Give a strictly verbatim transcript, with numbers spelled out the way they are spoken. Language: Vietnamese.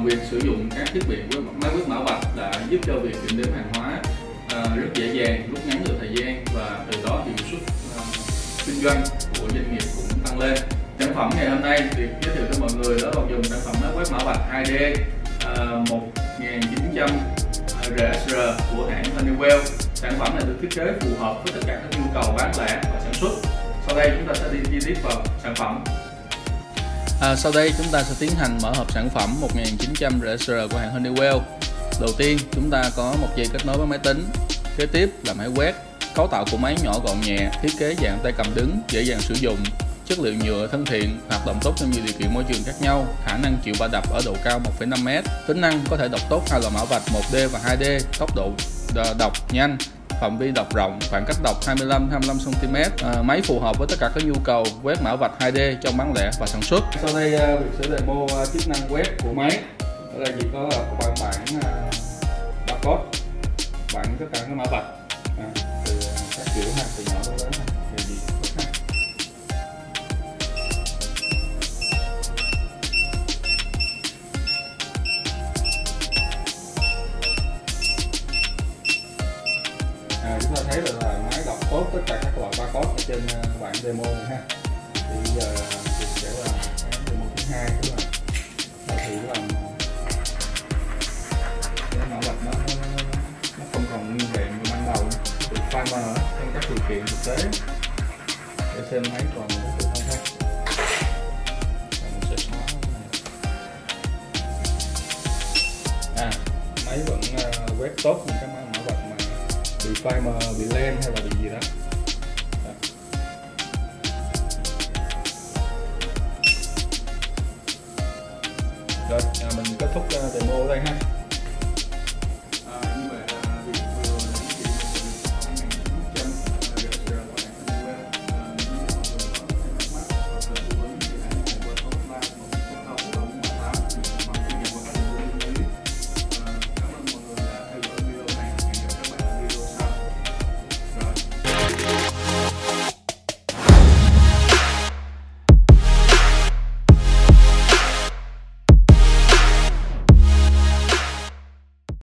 việc sử dụng các thiết bị với máy quét mã vạch đã giúp cho việc kiểm đếm hàng hóa à, rất dễ dàng, rút ngắn được thời gian và từ đó hiệu suất à, kinh doanh của doanh nghiệp cũng tăng lên. Sản phẩm ngày hôm nay việc giới thiệu cho mọi người đó là dùng sản phẩm máy quét mã vạch hai D à, một nghìn chín trăm R S R của hãng Honeywell. Sản phẩm này được thiết kế phù hợp với tất cả các nhu cầu bán lẻ và sản xuất. Sau đây chúng ta sẽ đi chi tiết vào sản phẩm. À, sau đây chúng ta sẽ tiến hành mở hộp sản phẩm một nghìn chín trăm R S R của hãng Honeywell. Đầu tiên chúng ta có một dây kết nối với máy tính. Kế tiếp là máy quét. Cấu tạo của máy nhỏ gọn nhẹ, thiết kế dạng tay cầm đứng, dễ dàng sử dụng. Chất liệu nhựa thân thiện, hoạt động tốt trong nhiều điều kiện môi trường khác nhau, khả năng chịu va đập ở độ cao một phẩy năm mét. Tính năng có thể đọc tốt hai loại mã vạch một D và hai D, tốc độ đọc nhanh, phạm vi đọc rộng, khoảng cách đọc hai mươi lăm đến hai mươi lăm xăng ti mét. À, máy phù hợp với tất cả các nhu cầu quét mã vạch hai D trong bán lẻ và sản xuất. Sau đây uh, việc sẽ demo uh, chức năng quét của máy. Ở đây chỉ có là bản bản uh, barcode, bản tất cả các mã vạch à, từ các kiểu ha, từ nhỏ tới lớn ha. À, chúng ta thấy là, là máy đọc tốt tất cả các loại barcode ở trên uh, bản demo này ha. Thì bây giờ thì sẽ là cái demo thứ hai, tức là nó thì là cái mã vạch nó, nó không còn nguyên vẹn như ban đầu từ file mà trong các điều kiện thực tế để xem máy còn có sự thông khác. Mình sẽ xóa cái này. À, máy vẫn uh, quét tốt những cái mã vạch mà bị file mà bị len hay là bị gì đó. Đó. Rồi, à, mình kết thúc demo ở đây ha.